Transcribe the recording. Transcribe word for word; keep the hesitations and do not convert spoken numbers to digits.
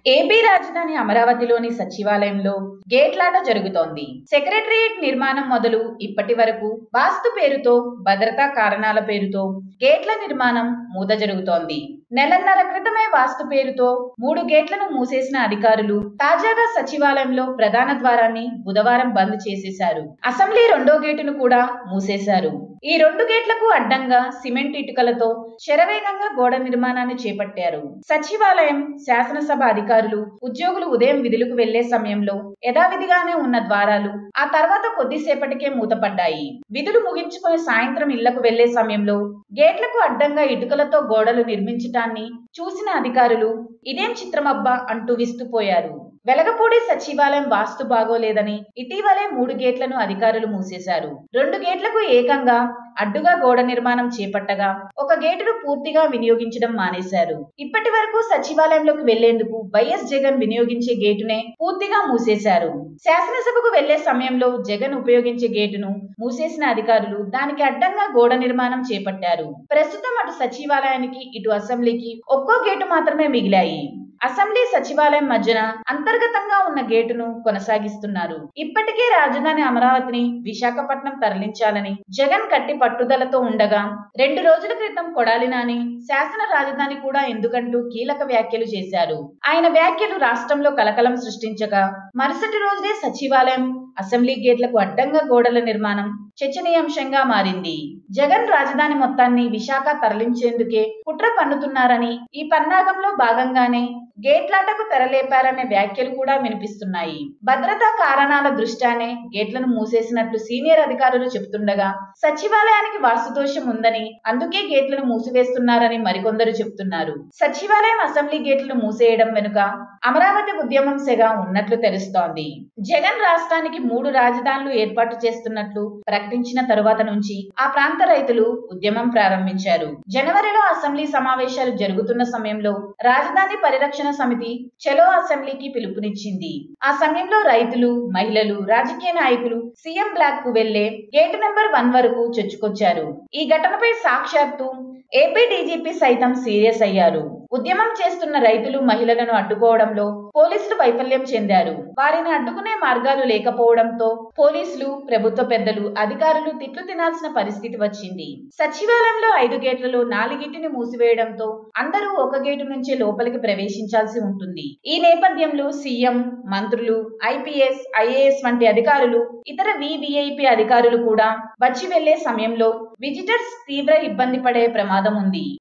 AP రాజధాని అమరావతిలోని సచివాలయంలో గేట్లాట జరుగుతోంది. సెక్రటేరియట్ నిర్మాణం మొదలు ఇప్పటి వరకు వాస్తు పేరుతో, భద్రతా కారణాల పేరుతో గేట్ల నిర్మాణం మూత జరుగుతోంది. నెలన్నర క్రితమే వాస్తు పేరుతో మూడు గేట్లను మూసేసిన అధికారులు తాజాగా సచివాలయంలో ప్రధాన ద్వారాన్ని బుధవారం బంద్ చేసేశారు. అసెంబ్లీ రెండో గేటును కూడా మూసేశారు. ఈ రెండు గేట్లకు అడ్డంగా సిమెంట్ ఇటుకలతో శరవేగంగా గోడ నిర్మాణాన్ని చేపట్టారు. సచివాలయం, శాసనసభ అధికారులు, ఉద్యోగులు ఉదయం విధులకు వెళ్లే సమయంలో యథావిధిగానే ఉన్న ద్వారాలు ఆ తర్వాత కొద్దిసేపటికే మూతపడ్డాయి. విధులు ముగించుకొని సాయంత్రం ఇళ్లకు వెళ్లే సమయంలో గేట్లకు అడ్డంగా ఇటుకలతో గోడలు నిర్మించటాన్ని చూసిన అధికారులు ఇదేం చిత్రమబ్బా అంటూ విస్తుపోయారు. వెలగపూడి సచివాలయం వాస్తు బాగోలేదని ఇటీవలే మూడు గేట్లను అధికారులు మూసేశారు. రెండు గేట్లకు ఏకంగా అడ్డుగా గోడ నిర్మాణం చేపట్టగా ఒక గేటును పూర్తిగా వినియోగించడం మానేశారు. ఇప్పటి వరకు సచివాలయంలోకి వెళ్లేందుకు వైఎస్ జగన్ వినియోగించే గేటునే పూర్తిగా మూసేశారు. శాసనసభకు వెళ్లే సమయంలో జగన్ ఉపయోగించే గేటును మూసేసిన అధికారులు దానికి అడ్డంగా గోడ నిర్మాణం చేపట్టారు. ప్రస్తుతం అటు సచివాలయానికి, ఇటు అసెంబ్లీకి ఒక్కో గేటు మాత్రమే మిగిలాయి. అసెంబ్లీ, సచివాలయం మధ్యన అంతర్గతంగా ఉన్న గేటును కొనసాగిస్తున్నారు. ఇప్పటికే రాజధాని అమరావతిని విశాఖపట్నం తరలించాలని జగన్ కట్టి పట్టుదలతో ఉండగా రెండు రోజుల క్రితం కొడాలి నాని శాసన రాజధాని కూడా ఎందుకంటూ కీలక వ్యాఖ్యలు చేశారు. ఆయన వ్యాఖ్యలు రాష్ట్రంలో కలకలం సృష్టించగా మరుసటి రోజే సచివాలయం, అసెంబ్లీ గేట్లకు అడ్డంగా గోడల నిర్మాణం చర్చనీయాంశంగా మారింది. జగన్ రాజధాని మొత్తాన్ని విశాఖ తరలించేందుకే కుట్ర పన్నుతున్నారని, ఈ పన్నాగంలో భాగంగానే గేట్లాటకు తెరలేపారనే వ్యాఖ్యలు కూడా వినిపిస్తున్నాయి. భద్రతా కారణాల దృష్ట్యానే గేట్లను మూసేసినట్లు సీనియర్ అధికారులు చెబుతుండగా సచివాలయానికి వాస్తుదోషం ఉందని అందుకే గేట్లను మూసివేస్తున్నారని మరికొందరు చెబుతున్నారు. సచివాలయం, అసెంబ్లీ గేట్లను మూసేయడం వెనుక అమరావతి ఉద్యమం సెగ ఉన్నట్లు తెలుస్తోంది. జగన్ రాష్ట్రానికి మూడు రాజధానులు ఏర్పాటు చేస్తున్నట్లు ప్రకటించిన తరువాత నుంచి ఆ ప్రాంత రైతులు ఉద్యమం ప్రారంభించారు. జనవరిలో అసెంబ్లీ సమావేశాలు జరుగుతున్న సమయంలో రాజధాని పరిరక్షణ సమితి చలో అసెంబ్లీకి పిలుపునిచ్చింది. ఆ సమయంలో రైతులు, మహిళలు, రాజకీయ నాయకులు సీఎం బ్లాక్ కు వెళ్లే గేటు నెంబర్ వన్ వరకు చొచ్చుకొచ్చారు. ఈ ఘటనపై సాక్షాత్తు ఏపీ డీజీపీ సైతం సీరియస్ అయ్యారు. ఉద్యమం చేస్తున్న రైతులు, మహిళలను అడ్డుకోవడంలో పోలీసులు వైఫల్యం చెందారు. వారిని అడ్డుకునే మార్గాలు లేకపోవడంతో పోలీసులు, ప్రభుత్వ పెద్దలు, అధికారులు తిట్లు తినాల్సిన పరిస్థితి వచ్చింది. సచివాలయంలో ఐదు గేట్లలో నాలుగిటిని మూసివేయడంతో అందరూ ఒక గేటు నుంచే లోపలికి ప్రవేశించాల్సి ఉంటుంది. ఈ నేపథ్యంలో సీఎం, మంత్రులు, ఐపీఎస్, ఐఏఎస్ వంటి అధికారులు, ఇతర వీవీఐపీ అధికారులు కూడా వచ్చి వెళ్లే సమయంలో విజిటర్స్ తీవ్ర ఇబ్బంది పడే ప్రమాదం ఉంది.